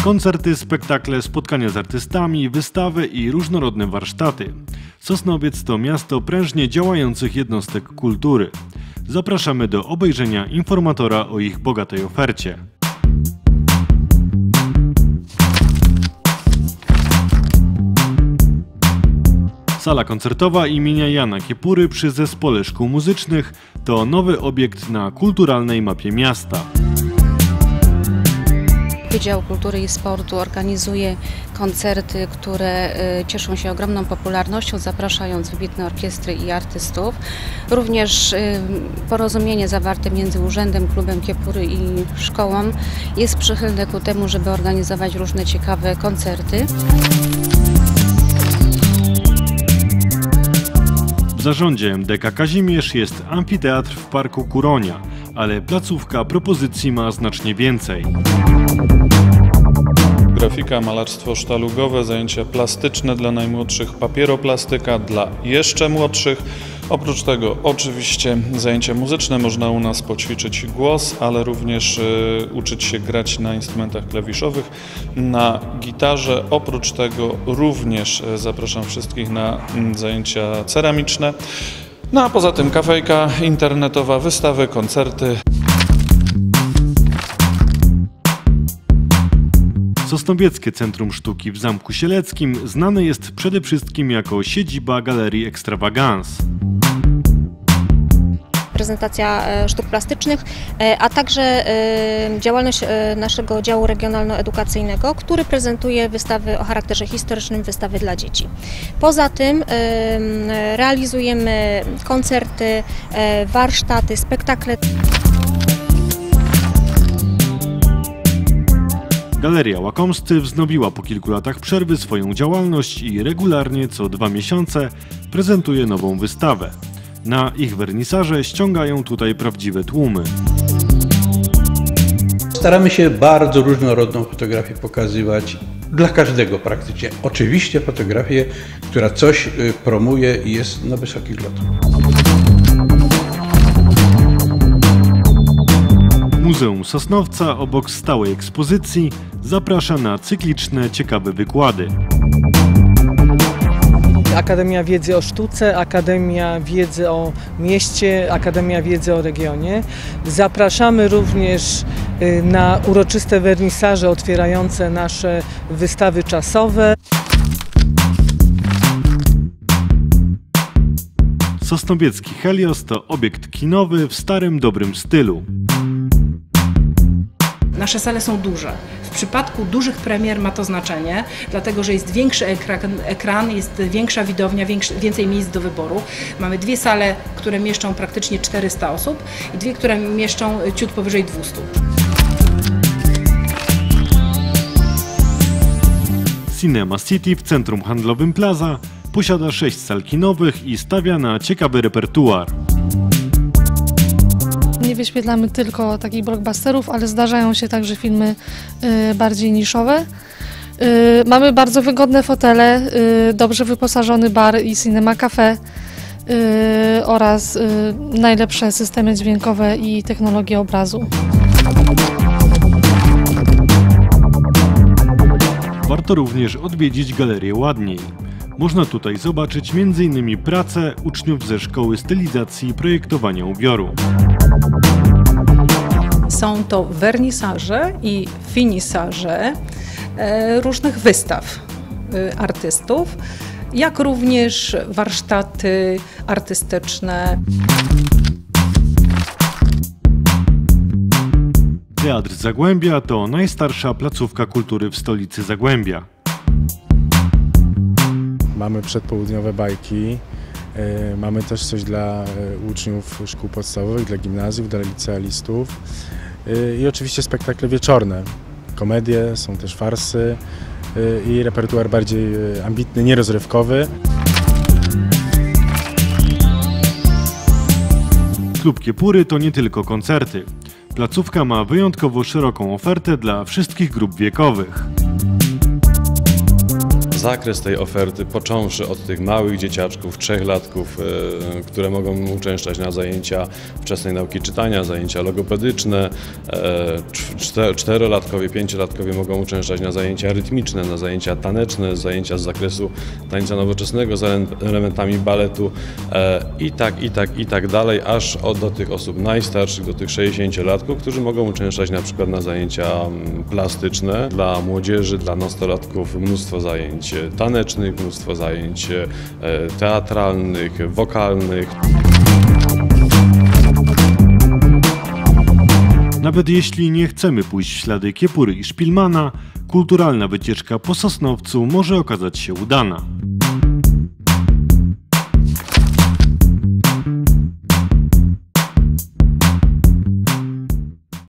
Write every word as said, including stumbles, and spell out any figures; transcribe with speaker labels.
Speaker 1: Koncerty, spektakle, spotkania z artystami, wystawy i różnorodne warsztaty. Sosnowiec to miasto prężnie działających jednostek kultury. Zapraszamy do obejrzenia informatora o ich bogatej ofercie. Sala koncertowa imienia Jana Kiepury przy Zespole Szkół Muzycznych to nowy obiekt na kulturalnej mapie miasta.
Speaker 2: Wydział Kultury i Sportu organizuje koncerty, które cieszą się ogromną popularnością, zapraszając wybitne orkiestry i artystów. Również porozumienie zawarte między Urzędem, Klubem Kiepury i szkołą jest przychylne ku temu, żeby organizować różne ciekawe koncerty.
Speaker 1: W zarządzie M D K Kazimierz jest amfiteatr w Parku Kuronia, ale placówka propozycji ma znacznie więcej.
Speaker 3: Grafika, malarstwo sztalugowe, zajęcia plastyczne dla najmłodszych, papieroplastyka dla jeszcze młodszych. Oprócz tego oczywiście zajęcia muzyczne, można u nas poćwiczyć głos, ale również y, uczyć się grać na instrumentach klawiszowych, na gitarze. Oprócz tego również y, zapraszam wszystkich na y, zajęcia ceramiczne. No a poza tym kafejka internetowa, wystawy, koncerty.
Speaker 1: Sosnowieckie Centrum Sztuki w Zamku Sieleckim znane jest przede wszystkim jako siedziba Galerii Extravagance.
Speaker 4: Prezentacja sztuk plastycznych, a także działalność naszego działu regionalno-edukacyjnego, który prezentuje wystawy o charakterze historycznym, wystawy dla dzieci. Poza tym realizujemy koncerty, warsztaty, spektakle.
Speaker 1: Galeria Łakomscy wznowiła po kilku latach przerwy swoją działalność i regularnie co dwa miesiące prezentuje nową wystawę. Na ich wernisaże ściągają tutaj prawdziwe tłumy.
Speaker 5: Staramy się bardzo różnorodną fotografię pokazywać dla każdego praktycznie. Oczywiście fotografię, która coś promuje i jest na wysokich lotach.
Speaker 1: Muzeum Sosnowca obok stałej ekspozycji zaprasza na cykliczne, ciekawe wykłady.
Speaker 6: Akademia Wiedzy o Sztuce, Akademia Wiedzy o Mieście, Akademia Wiedzy o Regionie. Zapraszamy również na uroczyste wernisaże otwierające nasze wystawy czasowe.
Speaker 1: Sosnowiecki Helios to obiekt kinowy w starym, dobrym stylu.
Speaker 7: Nasze sale są duże. W przypadku dużych premier ma to znaczenie, dlatego że jest większy ekran, ekran jest większa widownia, większy, więcej miejsc do wyboru. Mamy dwie sale, które mieszczą praktycznie czterysta osób i dwie, które mieszczą ciut powyżej dwustu.
Speaker 1: Cinema City w centrum handlowym Plaza posiada sześć sal kinowych i stawia na ciekawy repertuar.
Speaker 8: Nie wyświetlamy tylko takich blockbusterów, ale zdarzają się także filmy y, bardziej niszowe. Y, mamy bardzo wygodne fotele, y, dobrze wyposażony bar i cinema cafe y, oraz y, najlepsze systemy dźwiękowe i technologie obrazu.
Speaker 1: Warto również odwiedzić Galerię Ładniej. Można tutaj zobaczyć między innymi pracę uczniów ze Szkoły Stylizacji i Projektowania Ubioru.
Speaker 7: Są to wernisaże i finisaże różnych wystaw artystów, jak również warsztaty artystyczne.
Speaker 1: Teatr Zagłębia to najstarsza placówka kultury w stolicy Zagłębia.
Speaker 9: Mamy przedpołudniowe bajki, mamy też coś dla uczniów szkół podstawowych, dla gimnazjów, dla licealistów i oczywiście spektakle wieczorne. Komedie, są też farsy i repertuar bardziej ambitny, nierozrywkowy.
Speaker 1: Klub Kiepury to nie tylko koncerty. Placówka ma wyjątkowo szeroką ofertę dla wszystkich grup wiekowych.
Speaker 10: zakres tej oferty, począwszy od tych małych dzieciaczków, trzechlatków, e, które mogą uczęszczać na zajęcia wczesnej nauki czytania, zajęcia logopedyczne, e, czterolatkowie, pięciolatkowie mogą uczęszczać na zajęcia rytmiczne, na zajęcia taneczne, zajęcia z zakresu tańca nowoczesnego z elementami baletu e, i tak, i tak, i tak dalej, aż od, do tych osób najstarszych, do tych sześćdziesięciolatków, którzy mogą uczęszczać na przykład na zajęcia plastyczne. Dla młodzieży, dla nastolatków mnóstwo zajęć tanecznych, mnóstwo zajęć e, teatralnych, wokalnych.
Speaker 1: Nawet jeśli nie chcemy pójść w ślady Kiepury i Szpilmana, kulturalna wycieczka po Sosnowcu może okazać się udana.